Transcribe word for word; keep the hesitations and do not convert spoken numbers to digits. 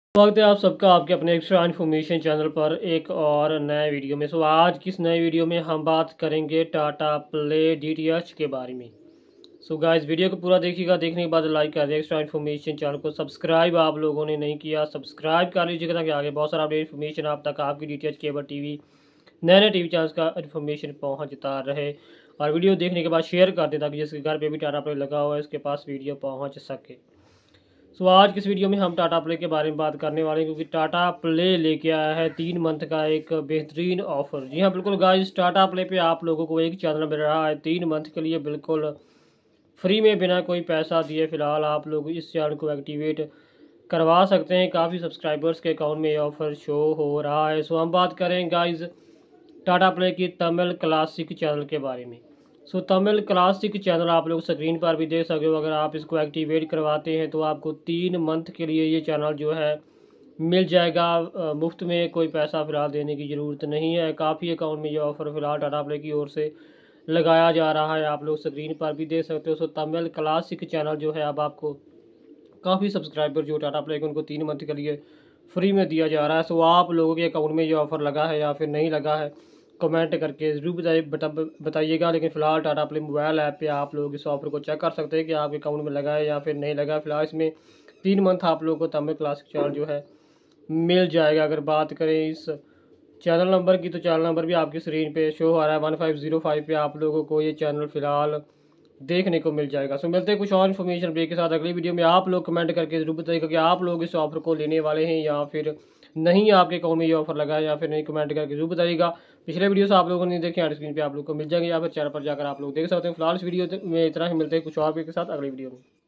स्वागत है आप सबका आपके अपने एक्स्ट्रा इन्फॉर्मेशन चैनल पर एक और नए वीडियो में। सो आज किस नए वीडियो में हम बात करेंगे टाटा प्ले डीटीएच के बारे में। सो गाइस वीडियो को पूरा देखिएगा, देखने के बाद लाइक कर दें। एक्स्ट्रा इन्फॉर्मेशन चैनल को सब्सक्राइब आप लोगों ने नहीं किया, सब्सक्राइब कर लीजिएगा ताकि आगे बहुत सारा अपडेट इन्फॉर्मेशन आप तक आपकी डीटीएच केबल टीवी नए नए टीवी चैनल्स का इन्फॉर्मेशन पहुँचता रहे। और वीडियो देखने के बाद शेयर कर दें ताकि जिसके घर पर भी टाटा प्ले लगा हुआ है उसके पास वीडियो पहुँच सके। सो so, आज किस वीडियो में हम टाटा प्ले के बारे में बात करने वाले हैं, क्योंकि टाटा प्ले लेके आया है तीन मंथ का एक बेहतरीन ऑफर। जी हाँ बिल्कुल गाइस, टाटा प्ले पे आप लोगों को एक चैनल मिल रहा है तीन मंथ के लिए बिल्कुल फ्री में, बिना कोई पैसा दिए। फिलहाल आप लोग इस चैनल को एक्टिवेट करवा सकते हैं। काफ़ी सब्सक्राइबर्स के अकाउंट में ये ऑफर शो हो रहा है। सो so, हम बात करें गाइज टाटा प्ले की तमिल क्लासिक चैनल के बारे में। So so, Tamil classic channel आप लोग स्क्रीन पर भी देख सकते हो। अगर आप इसको एक्टिवेट करवाते हैं तो आपको तीन मंथ के लिए ये चैनल जो है मिल जाएगा मुफ्त में, कोई पैसा फिलहाल देने की ज़रूरत नहीं है। काफ़ी अकाउंट में ये ऑफ़र फिलहाल टाटा प्ले की ओर से लगाया जा रहा है, आप लोग स्क्रीन पर भी देख सकते हो। सो तमिल क्लासिक चैनल जो है अब आपको काफ़ी सब्सक्राइबर जो टाटा प्ले के उनको तीन मंथ के लिए फ्री में दिया जा रहा है। सो आप लोगों के अकाउंट में ये ऑफ़र लगा है या फिर नहीं लगा है, कमेंट करके ज़रूर बताइए बता बताइएगा। लेकिन फ़िलहाल टाटा प्ले मोबाइल ऐप पे आप लोग इस ऑफर को चेक कर सकते हैं कि आपके अकाउंट में लगा है या फिर नहीं लगा। फिलहाल इसमें तीन मंथ आप लोगों को तमिल क्लासिक चैनल जो है मिल जाएगा। अगर बात करें इस चैनल नंबर की, तो चैनल नंबर भी आपकी स्क्रीन पे शो हो रहा है वन फाइव ज़ीरो फाइव पे आप लोगों को ये चैनल फ़िलहाल देखने को मिल जाएगा। सो मिलते हैं कुछ और इन्फॉर्मेशन ब्रेक के साथ अगली वीडियो में। आप लोग कमेंट करके ज़रूर बताइएगा कि आप लोग इस ऑफर को लेने वाले हैं या फिर नहीं, आपके अकाउंट में ये ऑफर लगा है या फिर नहीं, कमेंट करके जरूर बताइएगा। पिछले वीडियो से आप लोगों ने देखे हैं, स्क्रीन पे आप लोग को मिल जाएंगे या फिर चैनल पर जाकर आप लोग देख सकते हैं। फिलहाल इस वीडियो में इतना ही, मिलते हैं कुछ और के साथ अगली वीडियो में।